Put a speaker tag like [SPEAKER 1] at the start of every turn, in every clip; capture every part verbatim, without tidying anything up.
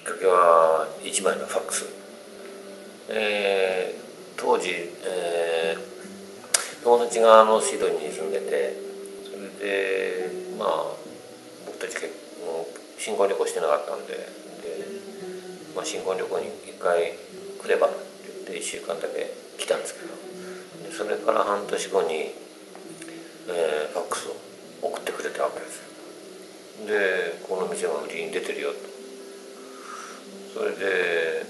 [SPEAKER 1] っかけはいちまいのファックス、えー、当時、えー、友達があのシドニーに住んでて、それでまあ僕たち結構新婚旅行してなかったんで、で、まあ、新婚旅行にいっかい来ればって言っていっしゅうかんだけ来たんですけど、でそれから半年後に、えー、ファックスを送ってくれたわけですよ。でこの店が売りに出てるよと。それで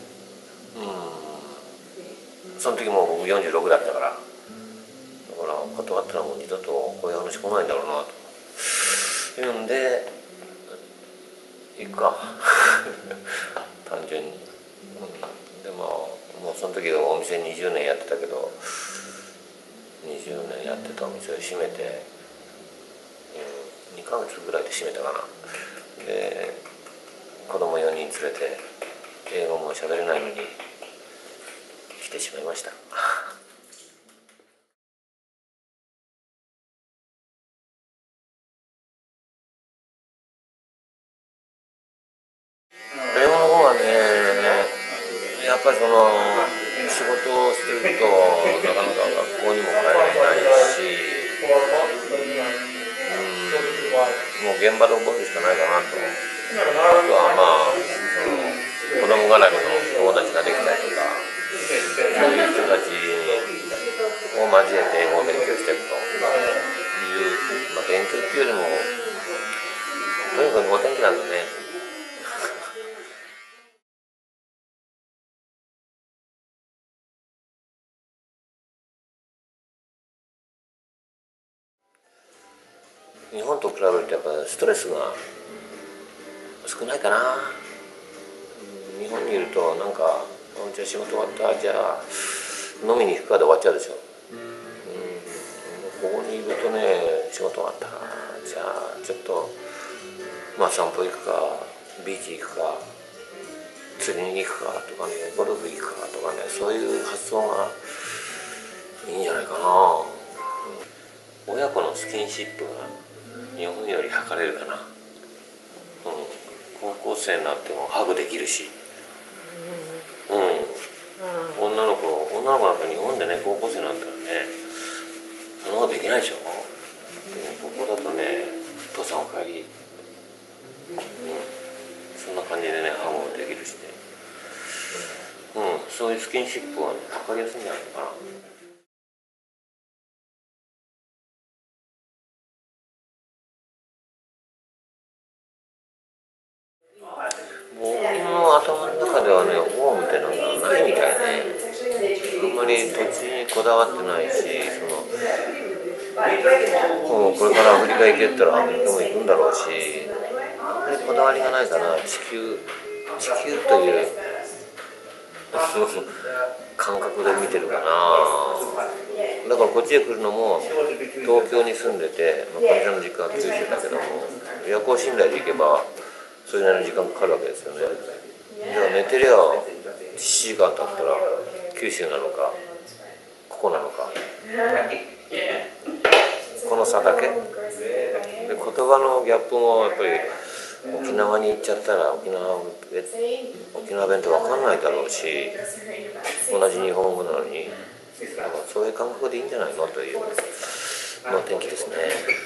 [SPEAKER 1] うんその時もう僕よんじゅうろくだったから、だから断ったらもう二度とこういう話来ないんだろうなというんで行くか単純に、うん、でまあもうその時お店にじゅうねんやってたけど、にじゅうねんやってたお店を閉めて、うん、にかげつぐらいで閉めたかな。で子供よにん連れて英語も喋れないのに来てしまいました英語の方はね、やっぱりその仕事をしているとなかなか学校にも通えないし、うん、もう現場で覚えるしかないかなと。あとはまあその子供絡みの友達ができたりとか、そういう人たちを交えて英語を勉強していくという、まあ、勉強っていうよりもとにかくお天気なんだね。日本と比べるとやっぱストレスが少ないかな。日本にいるとなんかじゃあ仕事終わったじゃあ飲みに行くかで終わっちゃうでしょ。うん、ここにいるとね、仕事終わったじゃあちょっとまあ散歩行くかビーチ行くか釣りに行くかとかね、ゴルフ行くかとかね、そういう発想がいいんじゃないかな。親子のスキンシップが日本より測れるかな。うん、高校生になってもハグできるし、うん、女の子女の子なんか日本でね高校生なんだからね、その方ができないでしょ。でもここだとね、父さんお帰り、うん、そんな感じでねハグもできるしね、うん、そういうスキンシップはね測りやすいんじゃないのかな。僕の頭の中ではね、オウムってなんかないみたいね。あんまり土地にこだわってないし、そのもうこれからアフリカ行けったらアフリカも行くんだろうし、あんまりこだわりがないかな。地球地球という感覚で見てるかな。だからこっちへ来るのも東京に住んでて、まあ、会社の実家は九州だけども、夜行寝台で行けばそれなりの時間かかるわけですよね。だから寝てりゃななじかん経ったら九州なのかここなのか、この差だけで、言葉のギャップもやっぱり沖縄に行っちゃったら沖縄沖縄弁って分かんないだろうし、同じ日本語なのに、だからそういう感覚でいいんじゃないのというの天気ですね。